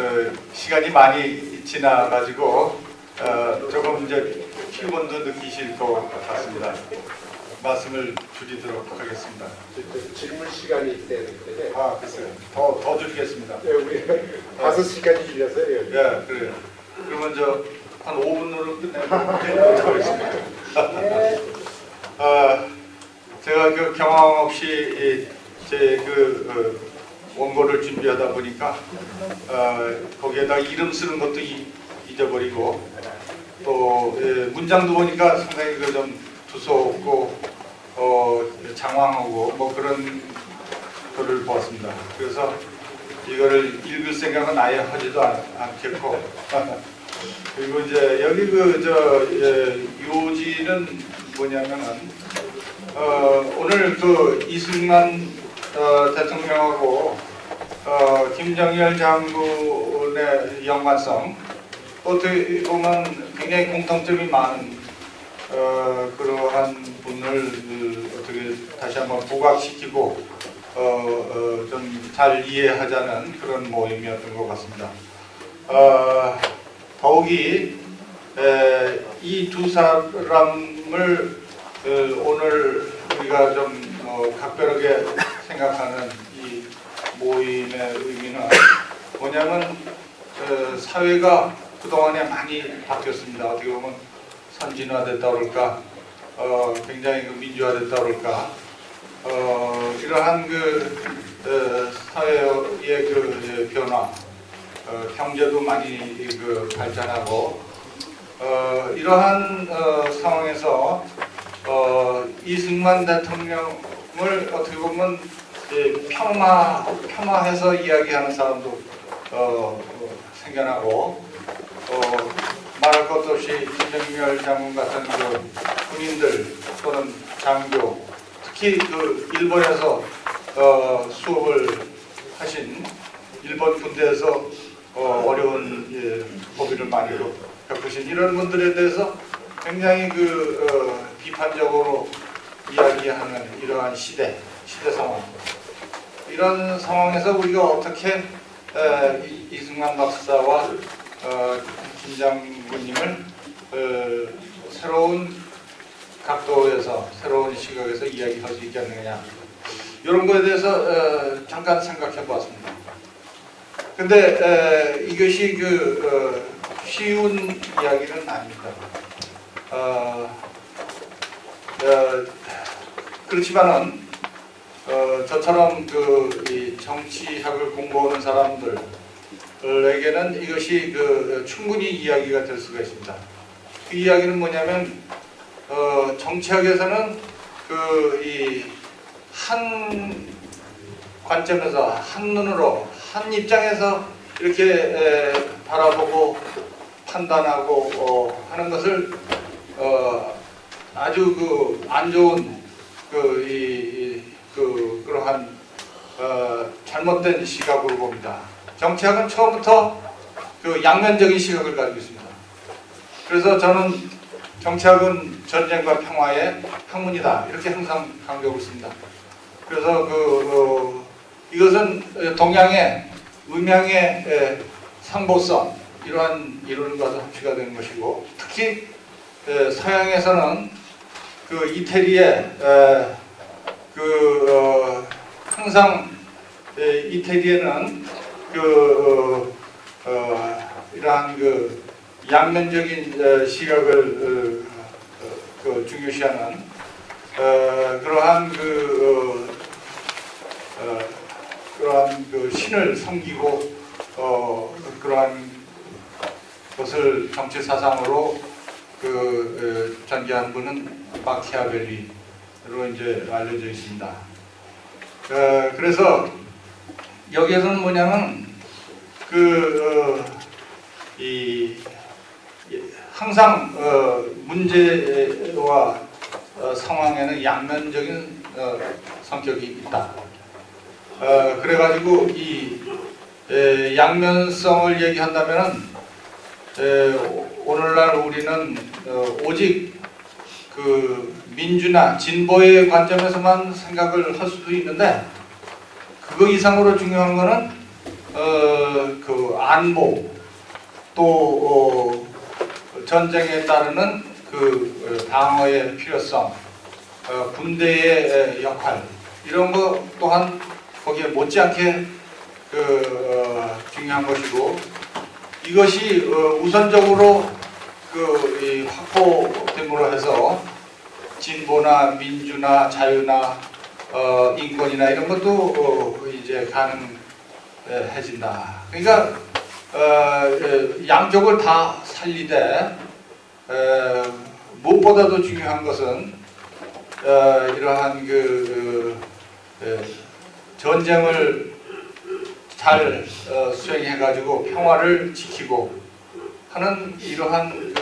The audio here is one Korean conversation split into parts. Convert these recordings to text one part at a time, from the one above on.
시간이 많이 지나가지고 조금 이제 피곤도 느끼실 것 같습니다. 말씀을 줄이도록 하겠습니다. 질문 시간이 있대요. 아, 글쎄요. 더 줄이겠습니다. 네, 우리 5시까지 줄였어요. 예, 그래요. 그러면 한 5분으로 끝내도록 하겠습니다. 제가 그 경황 없이 제 원고를 준비하다 보니까 거기에다 이름 쓰는 것도 잊어버리고 또 문장도 보니까 상당히 좀 두서없고 장황하고 뭐 그런 거를 보았습니다. 그래서 이거를 읽을 생각은 아예 하지도 않겠고 그리고 이제 여기 요지는 뭐냐면은 오늘 이승만 대통령하고 김정일 장군의 연관성 어떻게 보면 굉장히 공통점이 많은 그러한 분을 어떻게 다시 한번 부각시키고 좀 잘 이해하자는 그런 모임이었던 것 같습니다. 더욱이 이 두 사람을 오늘 우리가 좀 각별하게 생각하는 이 모임의 의미는 뭐냐면 사회가 그동안에 많이 바뀌었습니다. 어떻게 보면 선진화됐다 그럴까, 굉장히 민주화됐다 그럴까, 이러한 사회의 변화, 경제도 많이 발전하고, 이러한 상황에서 이승만 대통령을 어떻게 보면 폄하해서 이야기하는 사람도 생겨나고, 말할 것도 없이 김정일 장군 같은 군인들 또는 장교, 특히 일본에서 수업을 하신 일본 군대에서 어려운 고비를 많이 겪으신 이런 분들에 대해서 굉장히 비판적으로 이야기하는 이러한 시대 상황, 이런 상황에서 우리가 어떻게 이승만 박사와 김 장군님을 새로운 각도에서 새로운 시각에서 이야기할 수 있겠느냐, 이런 거에 대해서 잠깐 생각해 보았습니다. 근데 이것이 쉬운 이야기는 아닙니다. 그렇지만은 저처럼 이 정치학을 공부하는 사람들에게는 이것이 충분히 이야기가 될 수가 있습니다. 그 이야기는 뭐냐면 정치학에서는 이 한 관점에서 한 눈으로 한 입장에서 이렇게 바라보고 판단하고 하는 것을 아주 안 좋은 그러한 잘못된 시각으로 봅니다. 정치학은 처음부터 양면적인 시각을 가지고 있습니다. 그래서 저는 정치학은 전쟁과 평화의 학문이다, 이렇게 항상 강조하고 있습니다. 그래서 이것은 동양의 음양의 상보성, 이러한 이론과도 합치가 되는 것이고, 특히 서양에서는 이태리에 항상 이태리에는 이러한 양면적인 시각을 중요시하는 그러한 신을 섬기고 그러한 것을 정치 사상으로 전개한 분은 마키아벨리로 이제 알려져 있습니다. 그래서 여기에서는 뭐냐면 항상 문제와 상황에는 양면적인 성격이 있다. 그래가지고 이 양면성을 얘기한다면은 오늘날 우리는 오직 민주나 진보의 관점에서만 생각을 할 수도 있는데, 그거 이상으로 중요한 거는 그 안보 또 전쟁에 따르는 그 방어의 필요성, 군대의 역할 이런 것 또한 거기에 못지않게 중요한 것이고 이것이 우선적으로 확보됨으로 해서 진보나 민주나 자유나 인권이나 이런 것도 이제 가능해진다. 그러니까 양쪽을 다 살리되 무엇보다도 중요한 것은 이러한 전쟁을 잘 수행해가지고 평화를 지키고 하는 이러한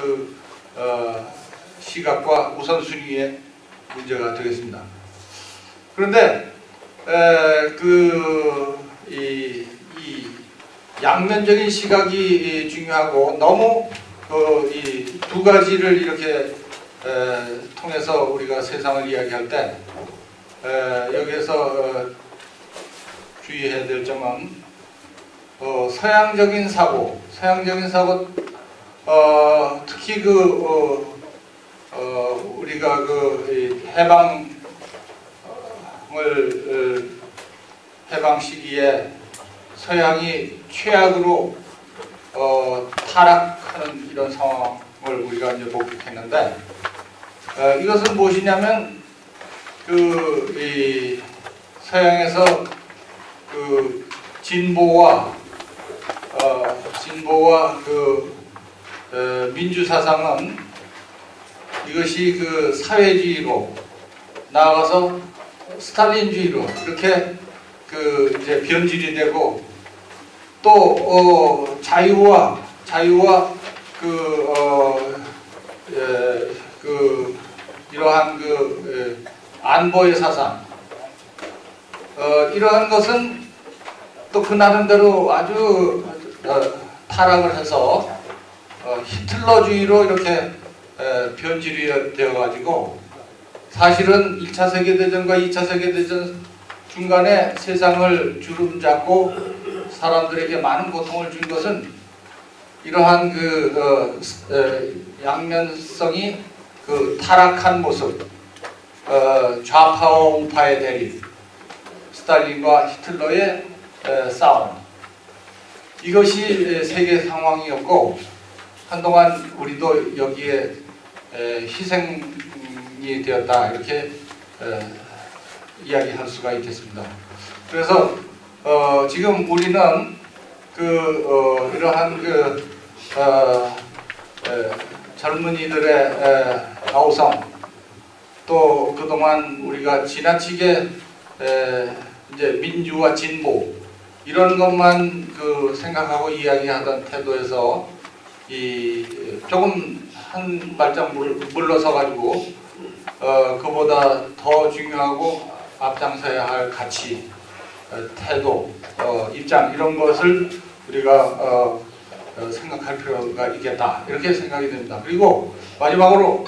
시각과 우선순위의 문제가 되겠습니다. 그런데 이 양면적인 시각이 중요하고 너무 이 두 가지를 이렇게 통해서 우리가 세상을 이야기할 때 여기에서 주의해야 될 점은 서양적인 사고 특히 우리가 해방 시기에 서양이 최악으로 타락하는 이런 상황을 우리가 이제 목격했는데 이것은 무엇이냐면 이 서양에서 진보와 민주 사상은 이것이 사회주의로 나아가서 스탈린주의로 이렇게 이제 변질이 되고 또 자유와 이러한 안보의 사상 이러한 것은 또 그 나름대로 아주 타락을 해서 히틀러주의로 이렇게 변질이 되어가지고 사실은 1차 세계대전과 2차 세계대전 중간에 세상을 주름잡고 사람들에게 많은 고통을 준 것은 이러한 양면성이 타락한 모습, 좌파와 우파의 대립, 스탈린과 히틀러의 싸움 이것이 세계 상황이었고 한동안 우리도 여기에 희생이 되었다 이렇게 이야기할 수가 있겠습니다. 그래서 지금 우리는 이러한 젊은이들의 아우성 또 그동안 우리가 지나치게 이제 민주와 진보 이런 것만 생각하고 이야기하던 태도에서 조금 한 발짝 물러서 가지고 그보다 더 중요하고 앞장서야 할 가치, 태도, 입장 이런 것을 우리가 생각할 필요가 있겠다 이렇게 생각이 됩니다. 그리고 마지막으로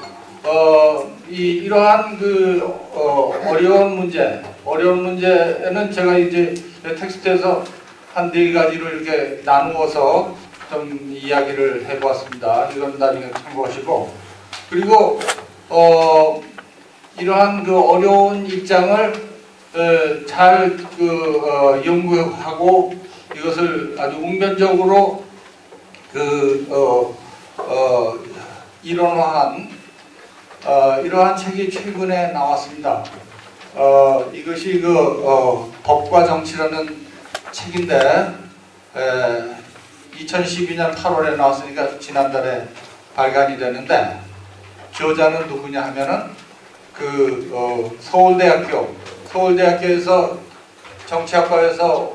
이러한 어려운 문제는 제가 이제 텍스트에서 한 4가지로 이렇게 나누어서 좀 이야기를 해보았습니다. 이건 나중에 참고하시고 그리고 이러한 어려운 입장을 잘 연구하고 이것을 아주 웅변적으로 이론화한 이러한 책이 최근에 나왔습니다. 이것이 법과 정치라는 책인데 2012년 8월에 나왔으니까 지난달에 발간이 되는데 저자는 누구냐 하면은 서울대학교에서 정치학과에서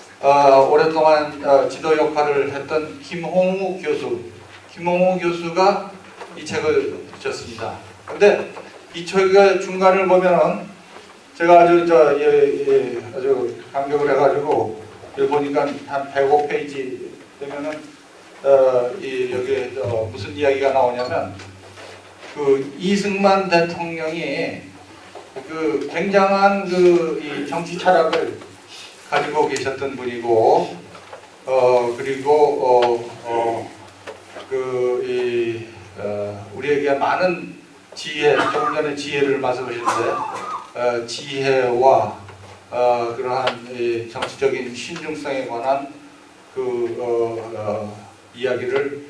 오랫동안 지도 역할을 했던 김홍우 교수가 이 책을 썼습니다. 근데 이 책의 중간을 보면은 제가 아주 감격을 해가지고 여기 보니까 한 105페이지 되면은 여기에 무슨 이야기가 나오냐면 이승만 대통령이 굉장한 이 정치 철학을 가지고 계셨던 분이고 그리고 우리에게 많은 지혜, 조금 전에 지혜를 말씀하셨는데 지혜와 그러한 정치적인 신중성에 관한 이야기를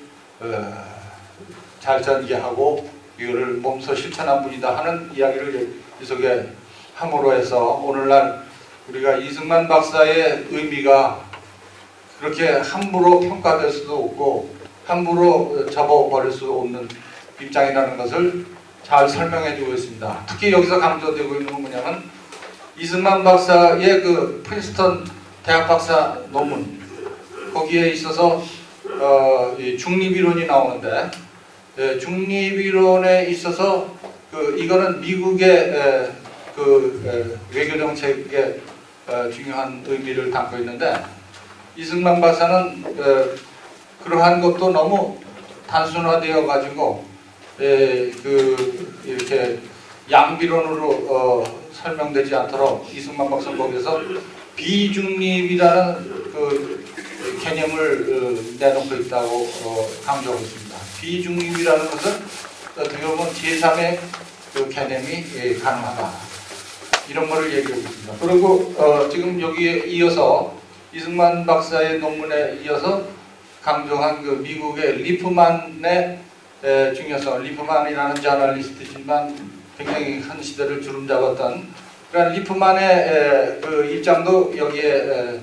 잘 전개하고 이거를 몸소 실천한 분이다 하는 이야기를 이 속에 함으로 해서 오늘날 우리가 이승만 박사의 의미가 그렇게 함부로 평가될 수도 없고 함부로 접어버릴 수 없는 입장이라는 것을 잘 설명해 주고 있습니다. 특히 여기서 강조되고 있는 건 뭐냐면 이승만 박사의 그 프린스턴 대학 박사 논문 거기에 있어서 중립이론이 나오는데 중립이론에 있어서 이거는 미국의 외교 정책에 중요한 의미를 담고 있는데 이승만 박사는 그러한 것도 너무 단순화되어 가지고 이렇게 양비론으로 설명되지 않도록 이승만 박사 거기서 비중립이라는 개념을 내놓고 있다고 강조하고 있습니다. 비중립이라는 것은 어떻게 보면 제3의 개념이 가능하다. 이런 거를 얘기하고 있습니다. 그리고 지금 여기에 이어서 이승만 박사의 논문에 이어서 강조한 미국의 리프만의 중요성, 리프만이라는 저널리스트지만 굉장히 한 시대를 주름잡았던 그런 리프만의 입장도 여기에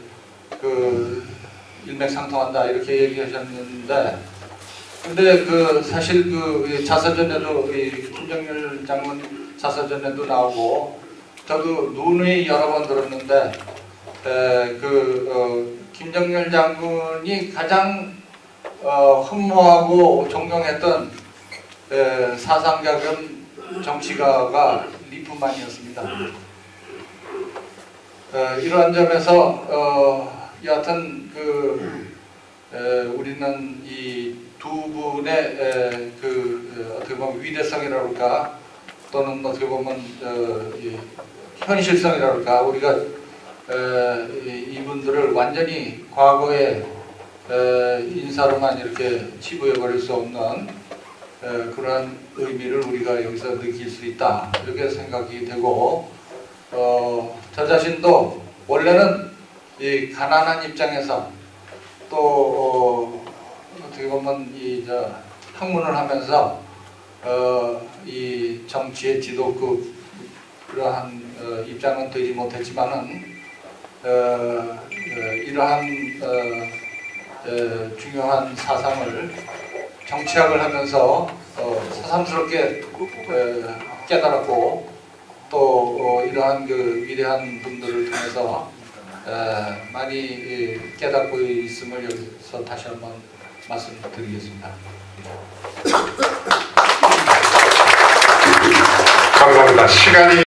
일맥상통한다 이렇게 얘기하셨는데, 근데 사실 자서전에도 김정일 장군 자서전에도 나오고 저도 누누이 여러 번 들었는데 김정일 장군이 가장 흠모하고 존경했던 사상가 겸 정치가가 리프만이었습니다. 이러한 점에서 여하튼 우리는 이 두 분의 어떻게 보면 위대성이라 그럴까 또는 어떻게 보면 현실성이라 그럴까 우리가 이분들을 완전히 과거의 인사로만 이렇게 치부해버릴 수 없는 그러한 의미를 우리가 여기서 느낄 수 있다 이렇게 생각이 되고 저 자신도 원래는 이 가난한 입장에서 또 어떻게 보면 학문을 하면서 이 정치의 지도급 그러한 입장은 되지 못했지만은 이러한 중요한 사상을 정치학을 하면서 새삼스럽게 깨달았고 또 이러한 위대한 분들을 통해서 많이 깨닫고 있음을 여기서 다시 한번 말씀드리겠습니다. 감사합니다. 시간이